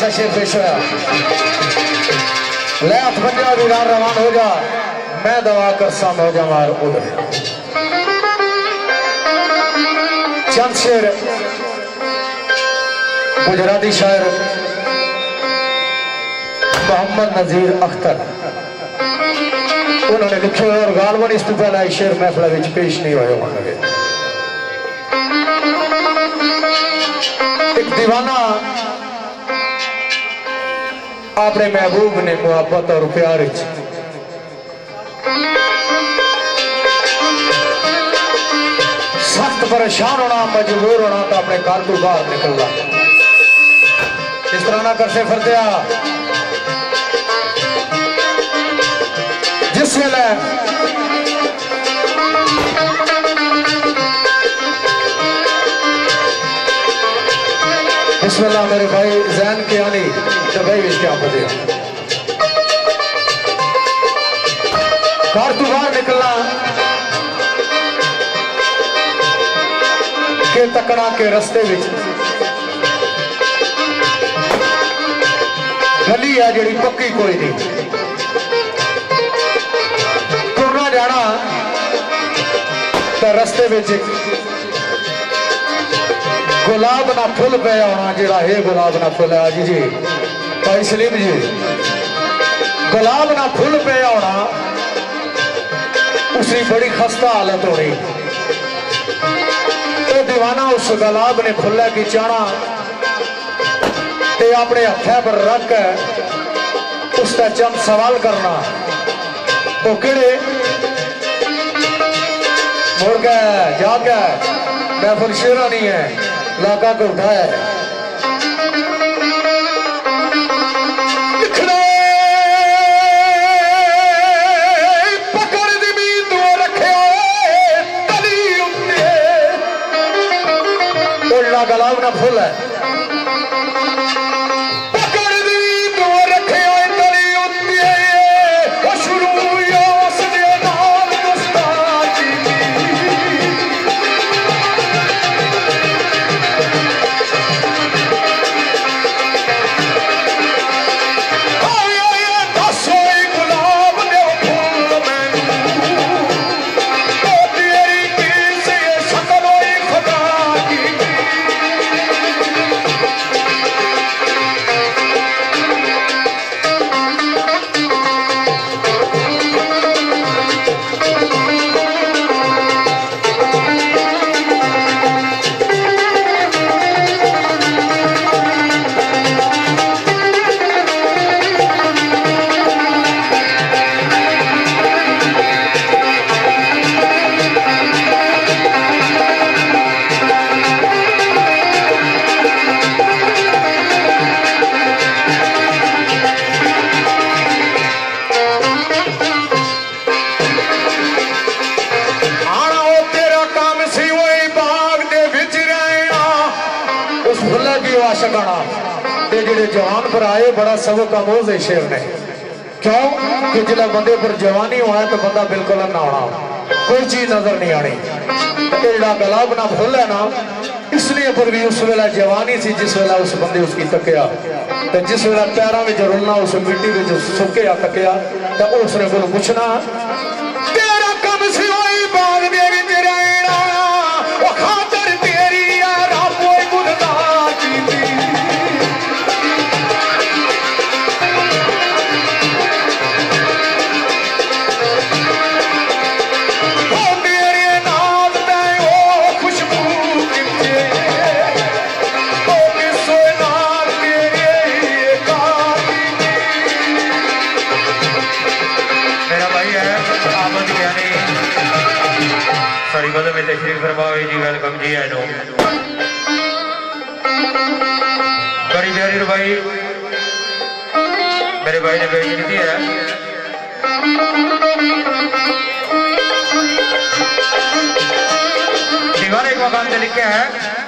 अच्छा शेर पेश होया। ले हथ बंजा वीरान रवान हो जा, मैं दवा कर सा मौजा मार उधर। चंद शेर गुजराती शायर मोहम्मद नजीर अख्तर उन्होंने लिखे और गालवन इस पहला शेर महफिल में पेश नहीं हुए होंगे। एक दीवाना अपने महबूब ने मोहब्बत और प्यार सख्त परेशान होना मजबूर होना तो अपने घर तो बाहर निकलना। इस तरह ना कर से फरदिया जिस वेले बिस्मिल्लाह मेरे भाई जैन के आनी तो भाई इसके आप दिया कार तू बाहर निकलना के तकड़ा के रस्ते में गली है जी पक्की कोई नहीं तुरना जाना तो रस्ते में गुलाब ना फुल पे आना जरा है गुलाब ना फुल है जी भाई सलीम जी गुलाब ना फुल पे आना उसकी बड़ी खस्ता हालत हो रही तो दीवाना उस गुलाब ने फुल्ला की चाना ते अपने हथे पर रख उसका चंद सवाल करना तो किड़े मुड़ गए जाके महफिल शेरा नहीं है लाका को उठाया है पकड़ दी भी दो रखे तली उड़ना गुलाब ना फुल है जवान पर आए बड़ा सबक आमोज है शेर ने क्यों कि जिला बंदे पर जवानी हुआ तो बंदा बिल्कुल ना होना कोई चीज नजर नहीं आनी एड़ा गुलाब ना फुल है ना इसलिए पर भी उस वेला जवानी सी जिस वेला उस बंदे उसकी तकिया तो जिस वेला पैरों में रुलना उस मिट्टी में सुकिया तकिया तो उसने को पूछना तेरा कम सी वही बाग दे विच रहना ओ खातर तेरी यार कोई गुनाह कीती में तशरीफ फरमाओ जी वेलकम जी है बड़ी प्यारी रुबाई मेरे भाई ने भेज दी है दीवार एक मकान से लिखा है